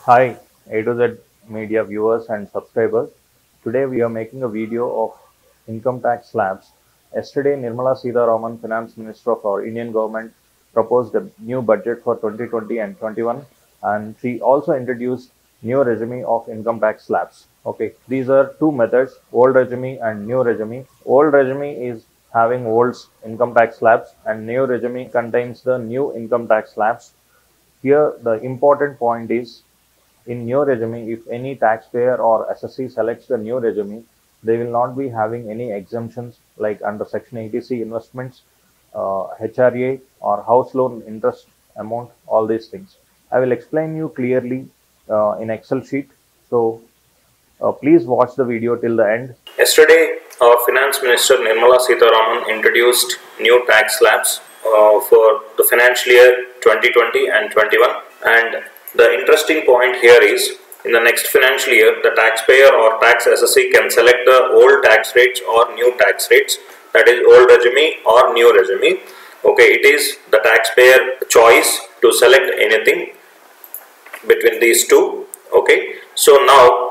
Hi, A to Z media viewers and subscribers. Today we are making a video of income tax slabs. Yesterday, Nirmala Sitharaman, Finance Minister of our Indian government, proposed a new budget for 2020 and 21, and she also introduced new regime of income tax slabs. Okay, these are two methods: old regime and new regime. Old regime is having old income tax slabs, and new regime contains the new income tax slabs. Here, the important point is in new regime, if any taxpayer or assessee selects the new regime, they will not be having any exemptions like under Section 80C investments, HRA or house loan interest amount, all these things. I will explain you clearly in Excel sheet. So please watch the video till the end. Yesterday, our Finance Minister Nirmala Sitharaman introduced new tax slabs for the financial year 2020 and 21. And the interesting point here is, in the next financial year, the taxpayer or tax assessee can select the old tax rates or new tax rates, that is old regime or new regime. Okay, it is the taxpayer choice to select anything between these two. Okay, so now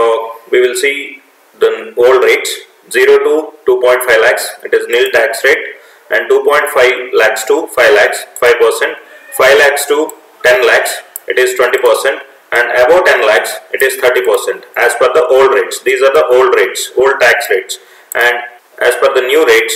we will see the old rates. 0 to 2.5 lakhs, it is nil tax rate, and 2.5 lakhs to 5 lakhs, 5%, 5 lakhs to 10 lakhs, it is 20%, and above 10 lakhs, it is 30% as per the old rates. These are the old rates, old tax rates. And as per the new rates,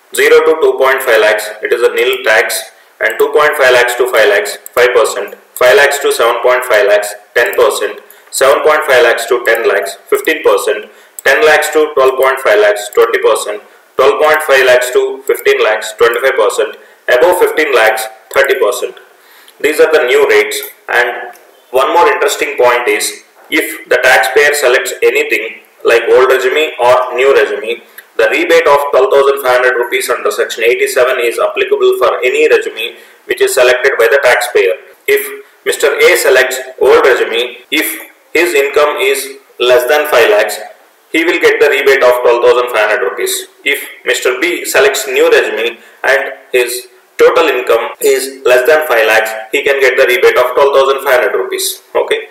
0 to 2.5 lakhs, it is a nil tax, and 2.5 lakhs to 5 lakhs, 5%, 5 lakhs to 7.5 lakhs, 10%, 7.5 lakhs to 10 lakhs, 15%, 10 lakhs to 12.5 lakhs, 20%, 12.5 lakhs to 15 lakhs, 25%, above 15 lakhs, 30%. These are the new rates. And one more interesting point is, if the taxpayer selects anything like old regime or new regime, the rebate of 12,500 rupees under Section 87 is applicable for any regime which is selected by the taxpayer. If Mr. A selects old regime, if his income is less than 5 lakhs, he will get the rebate of 12,500 rupees. If Mr. B selects new regime and his total income is less than 5 lakhs, he can get the rebate of 12,500 rupees. Okay,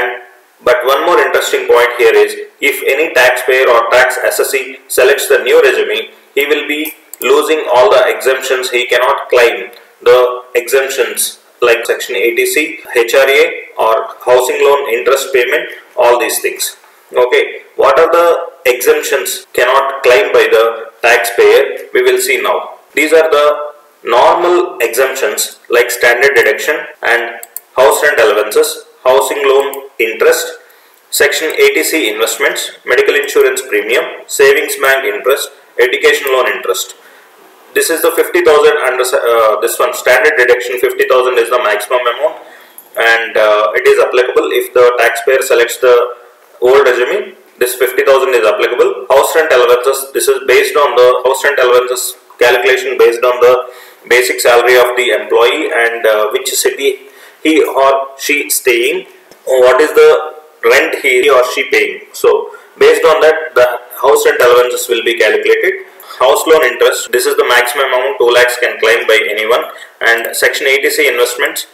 but one more interesting point here is, if any taxpayer or tax assessee selects the new regime, he will be losing all the exemptions. He cannot claim the exemptions like Section 80C, HRA or housing loan interest payment, all these things. Okay, what are the exemptions cannot claim by the taxpayer? We will see now. These are the normal exemptions like standard deduction and house rent allowances, housing loan interest, Section 80C investments, medical insurance premium, savings bank interest, education loan interest. This is the 50,000 under this one standard deduction. 50,000 is the maximum amount, and it is applicable if the taxpayer selects the old regime. This 50,000 is applicable. House rent allowances, this is based on the house rent allowances calculation based on the basic salary of the employee and which city he or she staying, what is the rent he or she paying. So based on that, the house rent allowances will be calculated. House loan interest, this is the maximum amount 2 lakhs can claim by anyone, and Section 80C investments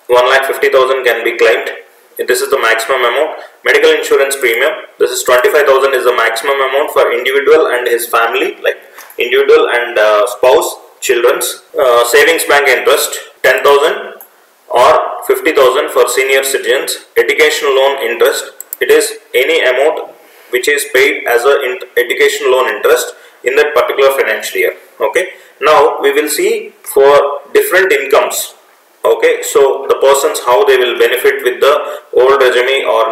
1,50,000 can be claimed. This is the maximum amount. Medical insurance premium, this is 25,000 is the maximum amount for individual and his family, like individual and spouse, children's. Savings bank interest 10,000 or 50,000 for senior citizens. Education loan interest, it is any amount which is paid as a education loan interest in that particular financial year. Okay, now we will see for different incomes. Okay, so the persons how they will benefit with the old regime or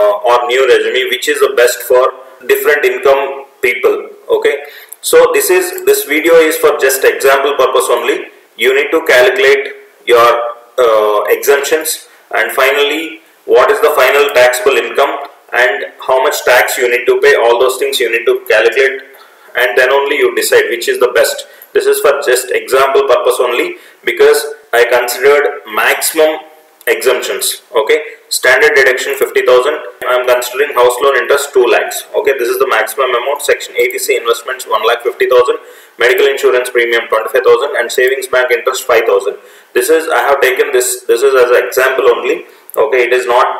new regime, which is the best for different income people. Okay, so this video is for just example purpose only. You need to calculate your exemptions, and finally what is the final taxable income and how much tax you need to pay. All those things you need to calculate, and then only you decide which is the best. This is for just example purpose only, because I considered maximum exemptions. Okay, standard deduction 50,000. I am considering house loan interest 2 lakhs. Okay, this is the maximum amount. Section 80C investments 1,50,000, medical insurance premium 25,000, and savings bank interest 5,000. This is, I have taken this is as an example only. Okay, it is not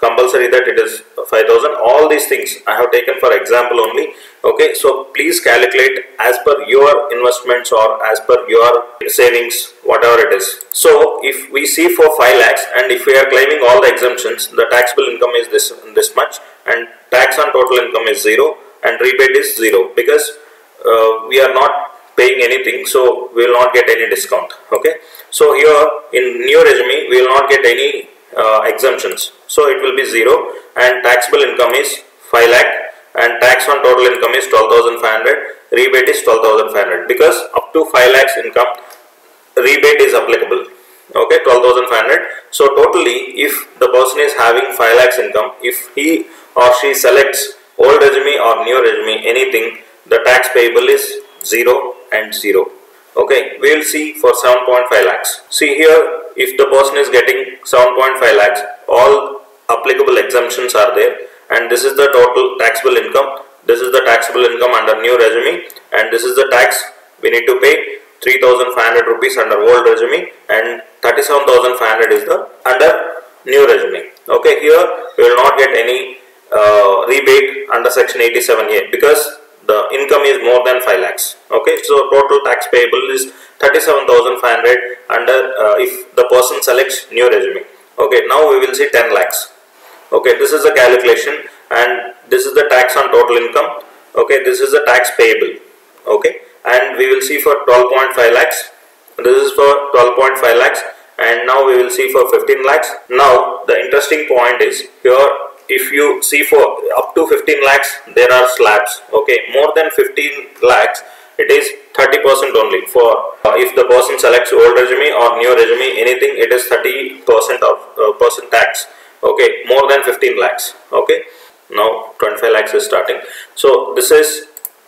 compulsory that it is 5,000. All these things I have taken for example only. Okay, so please calculate as per your investments or as per your savings, whatever it is. So if we see for 5 lakhs and if we are claiming all the exemptions, the taxable income is this much, and tax on total income is 0 and rebate is 0, because we are not paying anything, so we will not get any discount. Okay, so here in new regime we will not get any exemptions, so it will be 0, and taxable income is 5 lakh and tax on total income is 12,500, rebate is 12,500, because up to 5 lakhs income rebate is applicable. Okay, 12,500. So totally, if the person is having 5 lakhs income, if he or she selects old regime or new regime, anything, the tax payable is 0 and 0. Okay, we will see for 7.5 lakhs. See here, if the person is getting 7.5 lakhs, all applicable exemptions are there, and this is the total taxable income. This is the taxable income under new regime, and this is the tax we need to pay, 3,500 rupees under old regime and 37,500 is the under new regime. Okay, here we will not get any rebate under section 87A because the income is more than 5 lakhs. Okay, so total tax payable is 37,500 under if the person selects new regime. Okay, now we will see 10 lakhs. Okay, this is the calculation, and this is the tax on total income. Okay, this is the tax payable. Okay, and we will see for 12.5 lakhs. This is for 12.5 lakhs, and now we will see for 15 lakhs. Now the interesting point is here, if you see for up to 15 lakhs there are slabs. Okay, more than 15 lakhs it is 30% only. For if the person selects old regime or new regime, anything, it is 30% of percent tax. Okay, more than 15 lakhs. Okay, now 25 lakhs is starting. So this is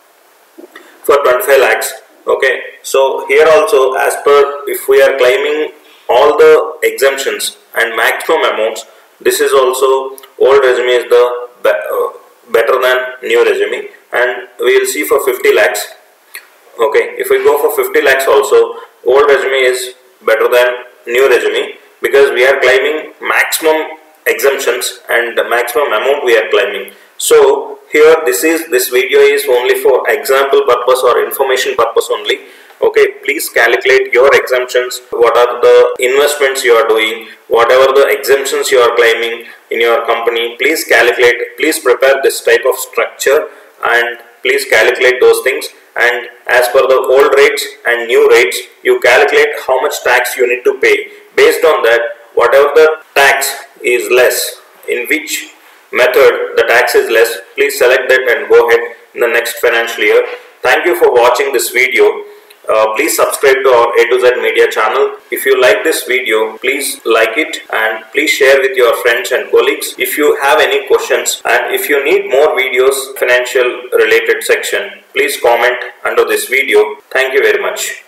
for 25 lakhs. Okay, so here also, as per, if we are claiming all the exemptions and maximum amounts, this is also old regime is the better than new regime, and we will see for 50 lakhs. Okay, if we go for 50 lakhs also, old regime is better than new regime, because we are claiming maximum exemptions and the maximum amount we are claiming. So here this video is only for example purpose or information purpose only. Okay, please calculate your exemptions, what are the investments you are doing, whatever the exemptions you are claiming in your company. Please calculate, please prepare this type of structure and please calculate those things, and as per the old rates and new rates, you calculate how much tax you need to pay. Based on that, whatever the tax is less, in which method the tax is less, please select that and go ahead in the next financial year. Thank you for watching this video. Please subscribe to our A to Z Media channel. If you like this video, please like it and please share with your friends and colleagues. If you have any questions and if you need more videos financial related section, please comment under this video. Thank you very much.